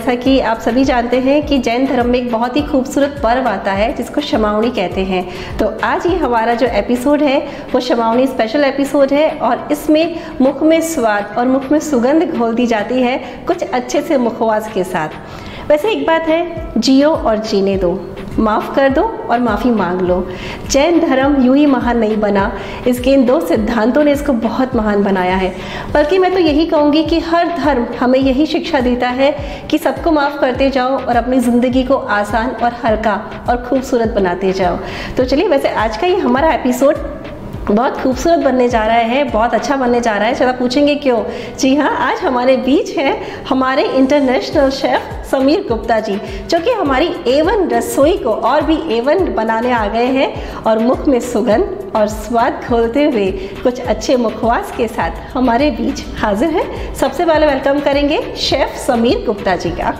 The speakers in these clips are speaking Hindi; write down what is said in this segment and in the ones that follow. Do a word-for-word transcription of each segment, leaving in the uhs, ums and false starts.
जैसा कि आप सभी जानते हैं कि जैन धर्म में एक बहुत ही खूबसूरत पर्व आता है जिसको क्षमावणी कहते हैं। तो आज ये हमारा जो एपिसोड है वो क्षमावणी स्पेशल एपिसोड है और इसमें मुख में स्वाद और मुख में सुगंध घोल दी जाती है कुछ अच्छे से मुखवास के साथ। वैसे एक बात है, जियो और जीने दो, माफ़ कर दो और माफ़ी मांग लो। जैन धर्म यूं ही महान नहीं बना, इसके इन दो सिद्धांतों ने इसको बहुत महान बनाया है। बल्कि मैं तो यही कहूँगी कि हर धर्म हमें यही शिक्षा देता है कि सबको माफ़ करते जाओ और अपनी ज़िंदगी को आसान और हल्का और खूबसूरत बनाते जाओ। तो चलिए, वैसे आज का ये हमारा एपिसोड बहुत खूबसूरत बनने जा रहा है, बहुत अच्छा बनने जा रहा है। चला पूछेंगे क्यों? जी हाँ, आज हमारे बीच हैं हमारे इंटरनेशनल शेफ़ समीर गुप्ता जी, जो कि हमारी एवन रसोई को और भी एवन बनाने आ गए हैं और मुख में सुगंध और स्वाद घोलते हुए कुछ अच्छे मुखवास के साथ हमारे बीच हाजिर हैं। सबसे पहले वेलकम करेंगे शेफ़ समीर गुप्ता जी का।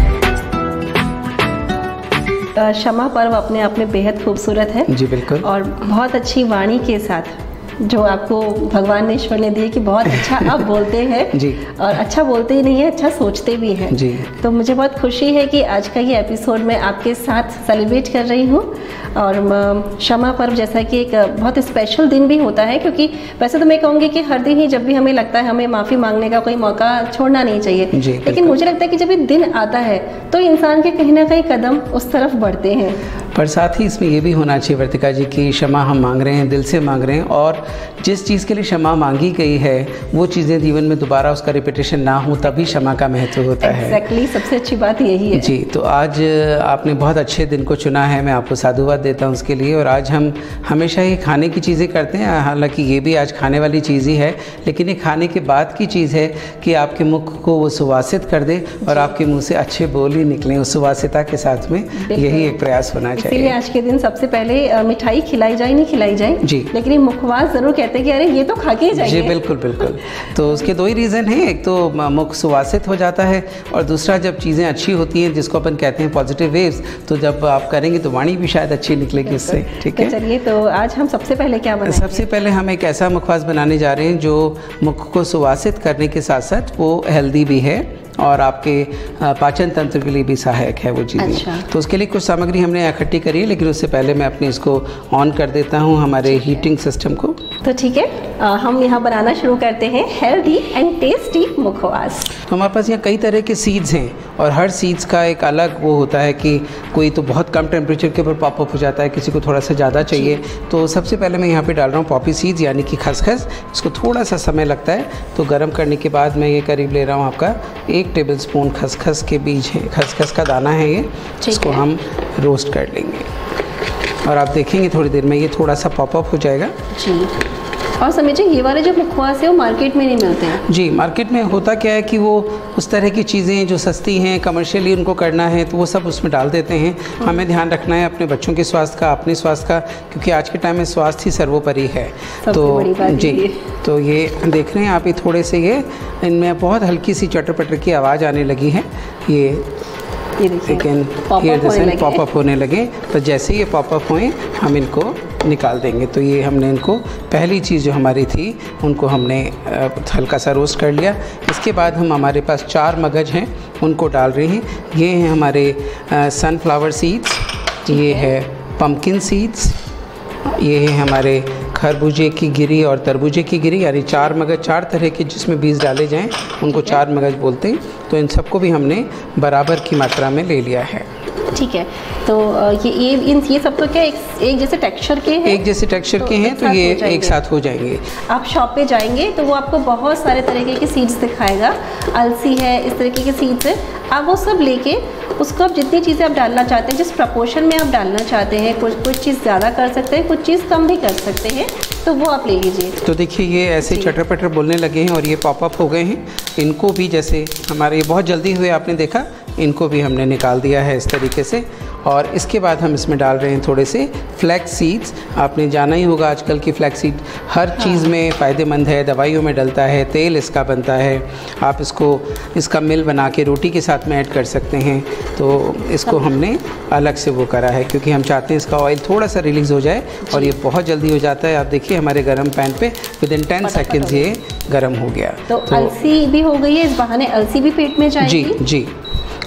क्षमा पर्व अपने आप में बेहद खूबसूरत है जी, बिल्कुल, और बहुत अच्छी वाणी के साथ जो आपको भगवान ने ईश्वर ने दिए कि बहुत अच्छा आप बोलते हैं जी, और अच्छा बोलते ही नहीं है, अच्छा सोचते भी हैं जी। तो मुझे बहुत खुशी है कि आज का ये एपिसोड मैं आपके साथ सेलिब्रेट कर रही हूँ। और क्षमा पर्व जैसा कि एक बहुत स्पेशल दिन भी होता है, क्योंकि वैसे तो मैं कहूँगी कि हर दिन ही जब भी हमें लगता है हमें माफ़ी मांगने का कोई मौका छोड़ना नहीं चाहिए, लेकिन मुझे लगता है कि जब ये दिन आता है तो इंसान के कहीं ना कहीं कदम उस तरफ बढ़ते हैं। पर साथ ही इसमें ये भी होना चाहिए वर्तिका जी कि क्षमा हम मांग रहे हैं, दिल से मांग रहे हैं, और जिस चीज़ के लिए क्षमा मांगी गई है वो चीज़ें जीवन में दोबारा उसका रिपीटेशन ना हो, तभी क्षमा का महत्व होता है। एग्जैक्टली, सबसे अच्छी बात यही है जी। तो आज आपने बहुत अच्छे दिन को चुना है, मैं आपको साधुवाद देता हूँ उसके लिए। और आज हम हमेशा ही खाने की चीज़ें करते हैं, हालांकि ये भी आज खाने वाली चीज़ ही है, लेकिन ये खाने के बाद की चीज़ है कि आपके मुख को वो सुवासित कर दे और आपके मुँह से अच्छे बोल ही निकलें उस सुवासिता के साथ में। यही एक प्रयास होना चाहिए। इसीलिए आज के दिन सबसे पहले मिठाई खिलाई जाए नहीं खिलाई जाए जी, लेकिन ये मुखवास जरूर कहते हैं कि अरे ये तो खा के जाइए। जी बिल्कुल बिल्कुल। तो उसके दो ही रीज़न हैं, एक तो मुख सुवासित हो जाता है और दूसरा जब चीज़ें अच्छी होती हैं जिसको अपन कहते हैं पॉजिटिव वेव्स, तो जब आप करेंगे तो वाणी भी शायद अच्छी निकलेगी इससे। ठीक है, चलिए तो आज हम सबसे पहले क्या बनाएंगे? सबसे पहले हम एक ऐसा मुखवास बनाने जा रहे हैं जो मुख को सुवासित करने के साथ साथ वो हेल्दी भी है और आपके पाचन तंत्र के लिए भी सहायक है वो चीज़ें। अच्छा। तो उसके लिए कुछ सामग्री हमने इकट्ठी करी है, लेकिन उससे पहले मैं अपने इसको ऑन कर देता हूँ हमारे हीटिंग सिस्टम को। तो ठीक है, आ, हम यहाँ बनाना शुरू करते हैं हेल्दी एंड टेस्टी मुखवास। तो हमारे पास यहाँ कई तरह के सीड्स हैं और हर सीड्स का एक अलग वो होता है कि कोई तो बहुत कम टेम्परेचर के ऊपर पॉपअप हो जाता है, किसी को थोड़ा सा ज़्यादा चाहिए। तो सबसे पहले मैं यहाँ पे डाल रहा हूँ पॉपी सीड्स यानी कि खसखस। इसको थोड़ा सा समय लगता है, तो गर्म करने के बाद मैं ये करीब ले रहा हूँ आपका एक टेबल स्पून खसखस के बीज है, खसखस का दाना है ये। इसको हम रोस्ट कर लेंगे और आप देखेंगे थोड़ी देर में ये थोड़ा सा पॉपअप हो जाएगा जी। और समझिए ये वाले जो मुखवास है वो मार्केट में नहीं मिलते हैं जी। मार्केट में होता क्या है कि वो उस तरह की चीज़ें जो सस्ती हैं, कमर्शियली उनको करना है तो वो सब उसमें डाल देते हैं। हमें ध्यान रखना है अपने बच्चों के स्वास्थ्य का, अपने स्वास्थ्य का, क्योंकि आज के टाइम में स्वास्थ्य ही सर्वोपरि है। तो जी, तो ये देख रहे हैं आप, ये थोड़े से ये इनमें बहुत हल्की सी चटर पटर की आवाज़ आने लगी है। ये लेकिन ये जैसे पॉपअप होने लगे, तो जैसे ये पॉपअप हुए हम इनको निकाल देंगे। तो ये हमने इनको पहली चीज़ जो हमारी थी उनको हमने हल्का सा रोस्ट कर लिया। इसके बाद हम हमारे पास चार मगज हैं उनको डाल रहे हैं। ये हैं हमारे सनफ्लावर सीड्स, ये है पम्पकिन सीड्स, ये है हमारे खरबूजे की गिरी और तरबूजे की गिरी, यानी चार मगज, चार तरह के जिसमें बीज डाले जाएं उनको चार मगज बोलते हैं। तो इन सबको भी हमने बराबर की मात्रा में ले लिया है। ठीक है, तो ये ये इन ये सब तो क्या एक, एक जैसे टेक्सचर के हैं, एक जैसे टेक्सचर तो के हैं, तो ये एक साथ हो जाएंगे। आप शॉप पे जाएंगे तो वो आपको बहुत सारे तरीके के सीड्स दिखाएगा, अलसी है, इस तरीके के सीड्स है। आप वो सब लेके उसको आप जितनी चीज़ें आप डालना चाहते हैं, जिस प्रपोर्शन में आप डालना चाहते हैं, कुछ कुछ चीज़ ज़्यादा कर सकते हैं, कुछ चीज़ कम भी कर सकते हैं, तो वो आप ले लीजिए। तो देखिए ये ऐसे चटर पटर बोलने लगे हैं और ये पॉपअप हो गए हैं। इनको भी जैसे हमारे ये बहुत जल्दी हुए आपने देखा, इनको भी हमने निकाल दिया है इस तरीके से। और इसके बाद हम इसमें डाल रहे हैं थोड़े से फ्लैक्स सीड्स। आपने जाना ही होगा आजकल की फ्लैक्स सीड हर हाँ। चीज़ में फ़ायदेमंद है, दवाइयों में डलता है, तेल इसका बनता है। आप इसको इसका मिल बना के रोटी के साथ में ऐड कर सकते हैं। तो इसको हमने अलग से वो करा है क्योंकि हम चाहते हैं इसका ऑयल थोड़ा सा रिलीज़ हो जाए और ये बहुत जल्दी हो जाता है। आप देखिए हमारे गर्म पैन पे विद इन टेन सेकेंड्स ये गर्म हो गया। तो, तो अलसी भी हो गई है, इस बहाने अलसी भी पेट में जाएगी। जी जी,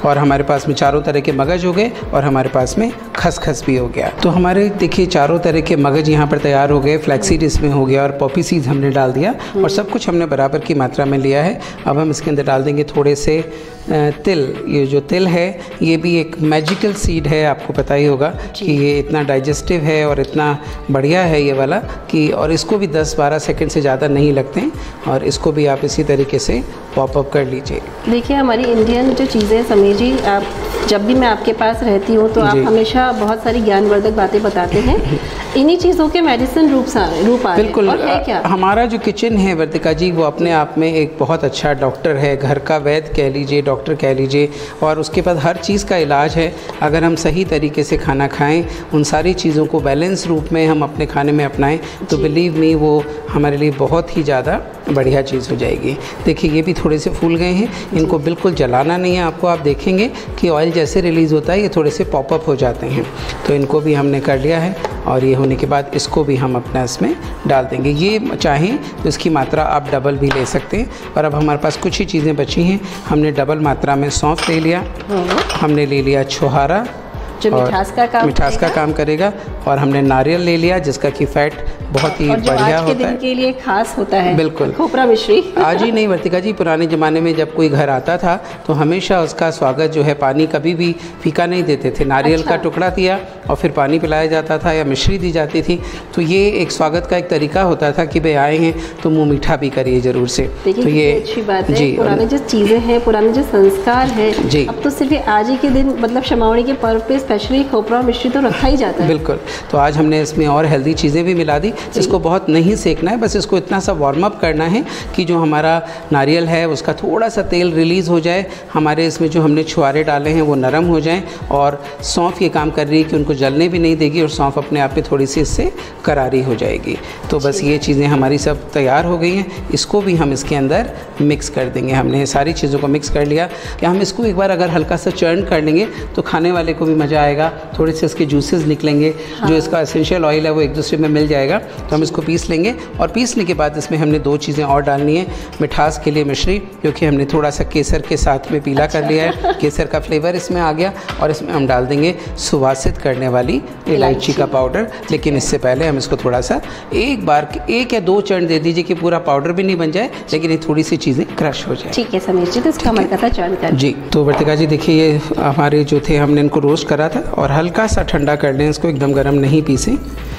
और हमारे पास में चारों तरह के मगज हो गए और हमारे पास में खसखस भी हो गया। तो हमारे देखिए चारों तरह के मगज यहाँ पर तैयार हो गए, फ्लैक्सीड इसमें हो गया और पॉपी सीड्स हमने डाल दिया और सब कुछ हमने बराबर की मात्रा में लिया है। अब हम इसके अंदर डाल देंगे थोड़े से तिल। ये जो तिल है ये भी एक मैजिकल सीड है, आपको पता ही होगा कि ये इतना डाइजेस्टिव है और इतना बढ़िया है ये वाला कि, और इसको भी दस बारह सेकंड से ज़्यादा नहीं लगते हैं और इसको भी आप इसी तरीके से पॉप अप कर लीजिए। देखिए हमारी इंडियन जो चीज़ें समीर जी, आप जब भी मैं आपके पास रहती हूँ तो आप हमेशा बहुत सारी ज्ञानवर्धक बातें बताते हैं। इन्हीं चीज़ों के मेडिसिन रूप रूप आ रहे हैं। बिल्कुल। और है क्या? हमारा जो किचन है वर्तिका जी वो अपने आप में एक बहुत अच्छा डॉक्टर है, घर का वैद्य कह लीजिए, डॉक्टर कह लीजिए, और उसके बाद हर चीज़ का इलाज है। अगर हम सही तरीके से खाना खाएं, उन सारी चीज़ों को बैलेंस रूप में हम अपने खाने में अपनाएं तो बिलीव मी वो हमारे लिए बहुत ही ज़्यादा बढ़िया चीज़ हो जाएगी। देखिए ये भी थोड़े से फूल गए हैं, इनको बिल्कुल जलाना नहीं है आपको। आप देखेंगे कि ऑयल जैसे रिलीज़ होता है ये थोड़े से पॉपअप हो जाते हैं, तो इनको भी हमने कर लिया है और ये होने के बाद इसको भी हम अपना इसमें डाल देंगे। ये चाहें तो इसकी मात्रा आप डबल भी ले सकते हैं। और अब हमारे पास कुछ ही चीज़ें बची हैं। हमने डबल मात्रा में सौंफ ले लिया, हमने ले लिया छोहारा जो मिठास का काम मिठास का काम करेगा, और हमने नारियल ले लिया जिसका कि फैट बहुत ही बढ़िया होता है, दिन के लिए खास होता है। बिल्कुल। खोपरा मिश्री आज ही नहीं वर्तिका जी, पुराने ज़माने में जब कोई घर आता था तो हमेशा उसका स्वागत जो है, पानी कभी भी फीका नहीं देते थे। नारियल अच्छा। का टुकड़ा दिया और फिर पानी पिलाया जाता था या मिश्री दी जाती थी। तो ये एक स्वागत का एक तरीका होता था कि भाई आए हैं तो मुँह मीठा भी करिए ज़रूर से। तो ये अच्छी बात है। जी, पुराने जो चीज़ें हैं, पुराने जो संस्कार है जी, अब तो सिर्फ आज ही के दिन मतलब क्षमावणी के पर्व पे स्पेशली खोपरा मिश्री तो रखा ही जाता है। बिल्कुल। तो आज हमने इसमें और हेल्दी चीज़ें भी मिला दी। इसको बहुत नहीं सेकना है, बस इसको इतना सा वार्म अप करना है कि जो हमारा नारियल है उसका थोड़ा सा तेल रिलीज़ हो जाए, हमारे इसमें जो हमने छुआरे डाले हैं वो नरम हो जाएं, और सौंफ ये काम कर रही है कि उनको जलने भी नहीं देगी और सौंफ अपने आप में थोड़ी सी इससे करारी हो जाएगी। तो बस ये चीज़ें हमारी सब तैयार हो गई हैं। इसको भी हम इसके अंदर मिक्स कर देंगे। हमने सारी चीज़ों को मिक्स कर लिया कि हम इसको एक बार अगर हल्का सा चर्न कर लेंगे तो खाने वाले को भी मज़ा आएगा। थोड़े से इसके जूसेस निकलेंगे, हाँ। जो इसका एसेंशियल ऑयल है वो एक दूसरे में मिल जाएगा। तो हम इसको पीस लेंगे और पीसने के बाद इसमें हमने दो चीज़ें और डालनी है। मिठास के लिए मिश्री, क्योंकि हमने थोड़ा सा केसर के साथ में पीला अच्छा। कर लिया है, केसर का फ्लेवर इसमें आ गया। और इसमें हम डाल देंगे सुवासित करने वाली इलायची का पाउडर। लेकिन इससे पहले हम इसको थोड़ा सा एक बार एक या दो चरण दे दीजिए कि पूरा पाउडर भी नहीं बन जाए, लेकिन ये थोड़ी सी चीज़ें क्रश हो जाए। ठीक है समीर जी, तो इसका मन करता चरण कर जी। तो वर्तिका जी देखिए ये हमारे जो थे हमने इनको रोस्ट करा था और हल्का सा ठंडा कर लें इसको, एकदम गर्म नहीं पीसें।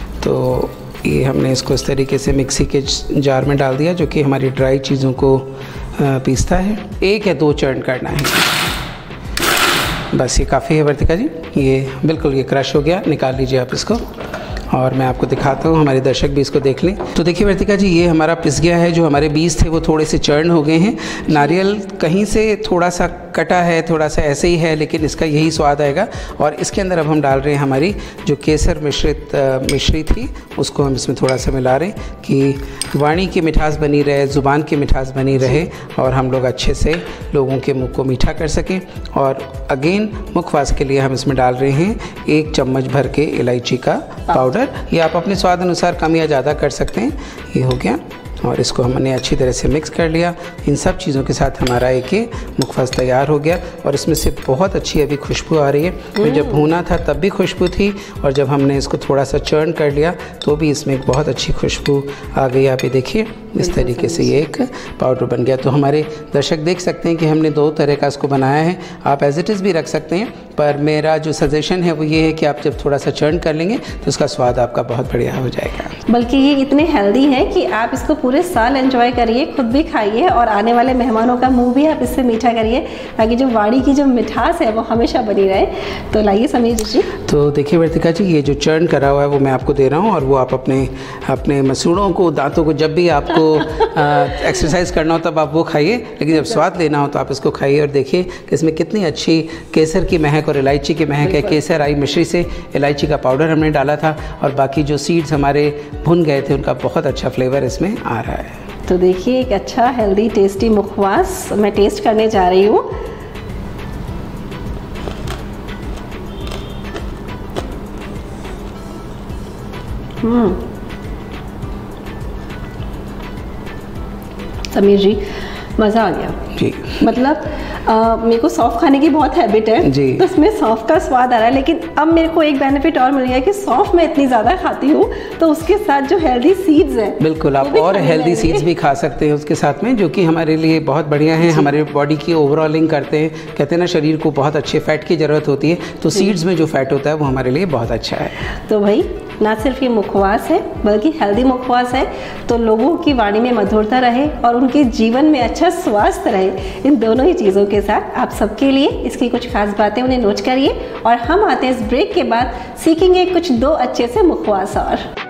तो ये हमने इसको इस तरीके से मिक्सी के जार में डाल दिया जो कि हमारी ड्राई चीज़ों को पीसता है। एक या दो चरण करना है, बस ये काफ़ी है वर्तिका जी। ये बिल्कुल ये क्रश हो गया, निकाल लीजिए आप इसको और मैं आपको दिखाता हूँ, हमारे दर्शक भी इसको देख लें। तो देखिए वर्तिका जी ये हमारा पिस गया है। जो हमारे बीज थे वो थोड़े से चर्न हो गए हैं। नारियल कहीं से थोड़ा सा कटा है, थोड़ा सा ऐसे ही है, लेकिन इसका यही स्वाद आएगा। और इसके अंदर अब हम डाल रहे हैं हमारी जो केसर मिश्रित मिश्री थी, उसको हम इसमें थोड़ा सा मिला रहे हैं कि वाणी की मिठास बनी रहे, ज़ुबान की मिठास बनी रहे और हम लोग अच्छे से लोगों के मुँह को मीठा कर सकें। और अगेन मुखवास के लिए हम इसमें डाल रहे हैं एक चम्मच भर के इलायची का पाउडर। ये आप अपने स्वाद अनुसार कम या ज़्यादा कर सकते हैं। ये हो गया और इसको हमने अच्छी तरह से मिक्स कर लिया। इन सब चीज़ों के साथ हमारा एक मुखवास तैयार हो गया और इसमें से बहुत अच्छी अभी खुशबू आ रही है। तो जब भूना था तब भी खुशबू थी और जब हमने इसको थोड़ा सा चर्न कर लिया तो भी इसमें एक बहुत अच्छी खुशबू आ गई। आप ये देखिए इस तरीके से ये एक पाउडर बन गया। तो हमारे दर्शक देख सकते हैं कि हमने दो तरह का इसको बनाया है। आप एज इट इज़ भी रख सकते हैं, पर मेरा जो सजेशन है वो ये है कि आप जब थोड़ा सा चर्न कर लेंगे तो उसका स्वाद आपका बहुत बढ़िया हो जाएगा। बल्कि ये इतने हेल्दी है कि आप इसको पूरे साल एंजॉय करिए, खुद भी खाइए और आने वाले मेहमानों का मुंह भी आप इससे मीठा करिए ताकि जो वाड़ी की जो मिठास है वो हमेशा बनी रहे। तो लाइए समीर जी। तो देखिए वर्तिका जी ये जो चर्न करा हुआ है वो मैं आपको दे रहा हूँ और वो आप अपने अपने मसूड़ों को, दांतों को, जब भी आपको एक्सरसाइज करना हो तब आप वो खाइए, लेकिन जब स्वाद लेना हो तो आप इसको खाइए। और देखिए कि इसमें कितनी अच्छी केसर की महक और इलायची की महक है। केसर आई मिश्री से, इलायची का पाउडर हमने डाला था और बाकी जो सीड्स हमारे भुन गए थे उनका बहुत अच्छा फ्लेवर इसमें आ रहा है। तो देखिए एक अच्छा हेल्दी टेस्टी मुखवास मैं टेस्ट करने जा रही हूँ। हम्म समीर जी मज़ा आ गया जी। मतलब आ, मेरे को सौंफ खाने की बहुत हैबिट है जी। तो उसमें सौंफ का स्वाद आ रहा है, लेकिन अब मेरे को एक बेनिफिट और मिल गया कि सौंफ मैं इतनी ज़्यादा खाती हूँ तो उसके साथ जो हेल्दी सीड्स हैं, बिल्कुल आप और हेल्दी सीड्स भी खा सकते हैं उसके साथ में, जो कि हमारे लिए बहुत बढ़िया हैं, हमारे बॉडी की ओवरऑलिंग करते हैं। कहते हैं ना शरीर को बहुत अच्छे फैट की ज़रूरत होती है, तो सीड्स में जो फैट होता है वो हमारे लिए बहुत अच्छा है। तो भाई ना सिर्फ ये मुखवास है बल्कि हेल्दी मुखवास है, तो लोगों की वाणी में मधुरता रहे और उनके जीवन में अच्छा स्वास्थ्य रहे, इन दोनों ही चीज़ों के साथ आप सबके लिए इसकी कुछ खास बातें उन्हें नोट करिए और हम आते हैं इस ब्रेक के बाद सीखेंगे कुछ दो अच्छे से मुखवास और।